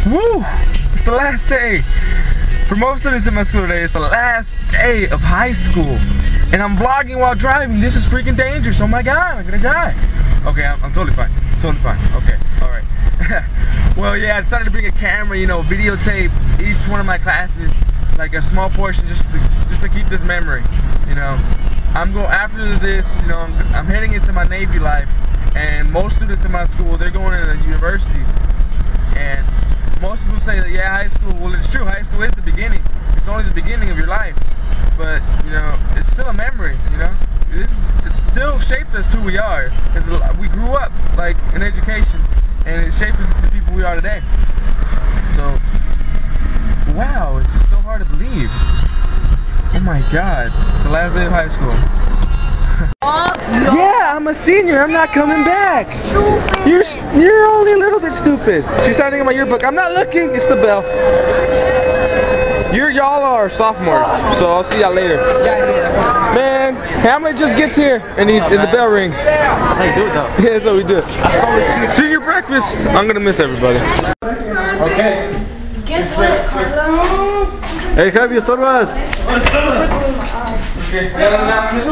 Woo! It's the last day. For most students in my school today, it's the last day of high school. And I'm vlogging while driving. This is freaking dangerous. Oh my god, I'm gonna die. Okay, I'm totally fine. Totally fine. Okay, alright. Well, yeah, I decided to bring a camera, you know, videotape each one of my classes, like a small portion, just to keep this memory, you know. After this, you know, I'm heading into my Navy life, and most students in my school, they're going into universities, and most people say that, yeah, high school, well, it's true, high school is the beginning. It's only the beginning of your life, but, you know, it's still a memory, you know. It still shaped us who we are. We grew up, like, in education, and it shaped us to the people we are today. So, wow, it's just so hard to believe. Oh my god, it's the last day of high school. Yeah, I'm a senior, I'm not coming back. You're only a little bit stupid. She's signing in my yearbook. I'm not looking, it's the bell. Y'all are sophomores, so I'll see y'all later. Man, Hamlet just gets here and the bell rings. That's how you do it though. Yeah, that's how we do it. Senior breakfast. I'm gonna miss everybody. Okay. Hey Javi, estorbas. Okay, got an announcement?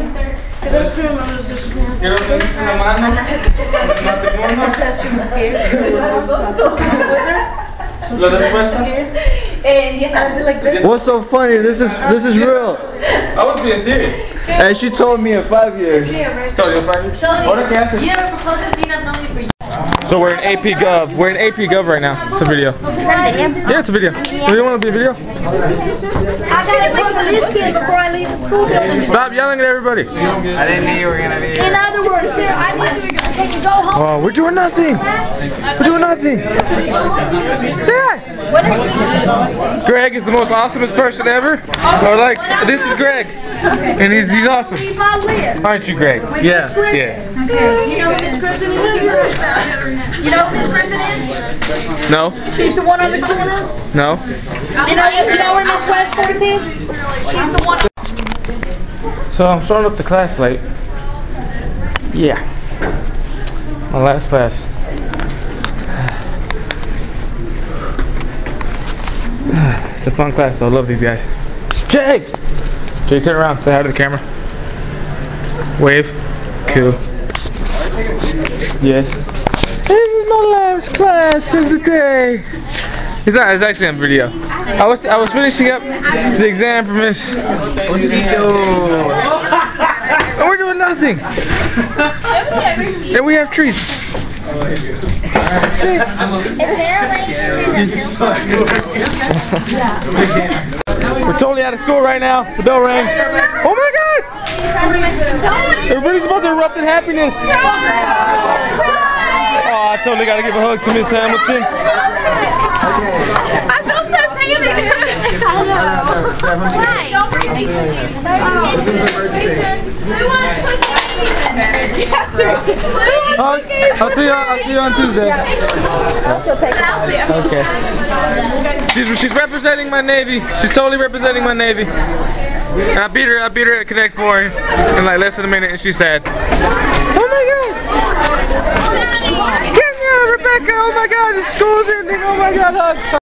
What's so funny? This is real. I was being serious. And she told me in 5 years. She told you in 5 years? You ever proposed to be not only for you? So we're in AP Gov. We're in AP Gov right now. It's a video. Yeah, it's a video. Do you want to be a video? I gotta take this kid before I leave the school building. Stop yelling at everybody. I didn't know you were gonna be here. In other words, sir, I thought you were gonna take a go home. Oh, we're doing nothing. We're doing nothing. Say hi. Greg is the most awesomest person ever. Or like, this is Greg, and he's awesome. He's my list. Aren't you, Greg? Yeah. Yeah. Okay. You know who Miss Griffin is? You know who Miss Griffin is? No. She's the one on the corner. No. You know where Miss Westford is? She's the one. So I'm starting up the class late. Yeah. My last class. It's a fun class though. I love these guys. Jay! Jay, turn around. Say hi to the camera. Wave. Cool. Yes. This is my last class of the day. It's actually on video. I was finishing up the exam for Miss. And we're doing nothing. And we have treats. We're totally out of school right now. The bell rang. Oh my god! Everybody's about to erupt in happiness. Oh, I totally gotta give a hug to Miss Hamilton. I felt so I'll see you on Tuesday. Okay. She's representing my Navy. She's totally representing my Navy. And I beat her at Connect 4 in like less than a minute, and she's sad. Oh my god! Kenya, Rebecca, oh my god, the school's ending, oh my god, hugs.